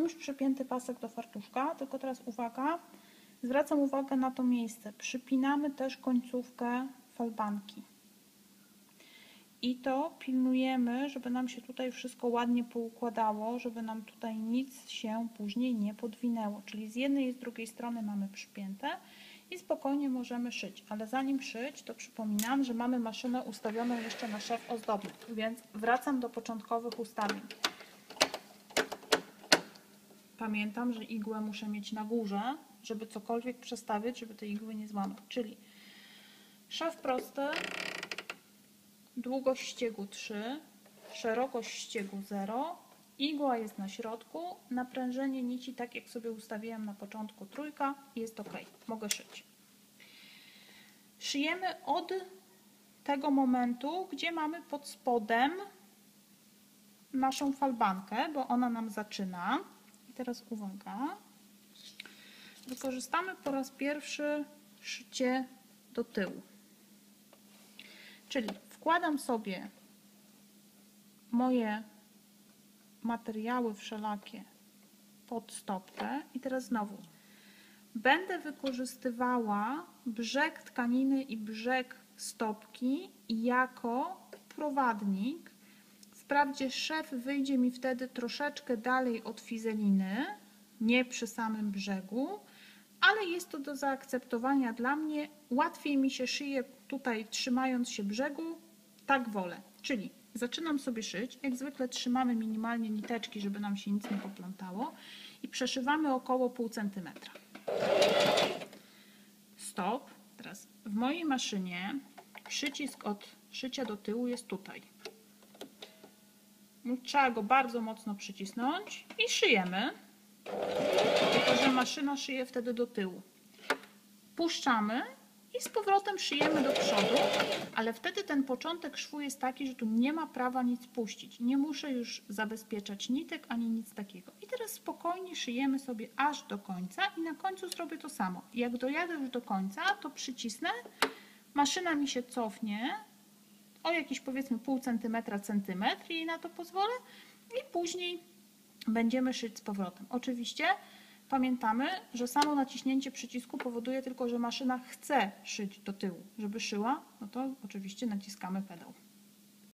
Mam już przypięty pasek do fartuszka, tylko teraz uwaga, zwracam uwagę na to miejsce. Przypinamy też końcówkę falbanki. I to pilnujemy, żeby nam się tutaj wszystko ładnie poukładało, żeby nam tutaj nic się później nie podwinęło. Czyli z jednej i z drugiej strony mamy przypięte i spokojnie możemy szyć. Ale zanim szyć, to przypominam, że mamy maszynę ustawioną jeszcze na szef ozdobny, więc wracam do początkowych ustawień. Pamiętam, że igłę muszę mieć na górze, żeby cokolwiek przestawiać, żeby tej igły nie złamać. Czyli szef prosty, długość ściegu 3, szerokość ściegu 0, igła jest na środku, naprężenie nici tak jak sobie ustawiłam na początku 3, jest ok, mogę szyć. Szyjemy od tego momentu, gdzie mamy pod spodem naszą falbankę, bo ona nam zaczyna. I teraz uwaga, wykorzystamy po raz pierwszy szycie do tyłu. Czyli wkładam sobie moje materiały wszelakie pod stopkę i teraz znowu będę wykorzystywała brzeg tkaniny i brzeg stopki jako prowadnik. Wprawdzie szef wyjdzie mi wtedy troszeczkę dalej od fizeliny, nie przy samym brzegu, ale jest to do zaakceptowania dla mnie. Łatwiej mi się szyje tutaj trzymając się brzegu, tak wolę. Czyli zaczynam sobie szyć, jak zwykle trzymamy minimalnie niteczki, żeby nam się nic nie poplątało i przeszywamy około pół centymetra. Stop. Teraz w mojej maszynie przycisk od szycia do tyłu jest tutaj. Trzeba go bardzo mocno przycisnąć i szyjemy, tylko że maszyna szyje wtedy do tyłu. Puszczamy i z powrotem szyjemy do przodu, ale wtedy ten początek szwu jest taki, że tu nie ma prawa nic puścić. Nie muszę już zabezpieczać nitek ani nic takiego. I teraz spokojnie szyjemy sobie aż do końca i na końcu zrobię to samo. Jak dojadę już do końca, to przycisnę, maszyna mi się cofnie o jakieś powiedzmy pół centymetra, centymetr i na to pozwolę i później będziemy szyć z powrotem. Oczywiście pamiętamy, że samo naciśnięcie przycisku powoduje tylko, że maszyna chce szyć do tyłu. Żeby szyła, no to oczywiście naciskamy pedał.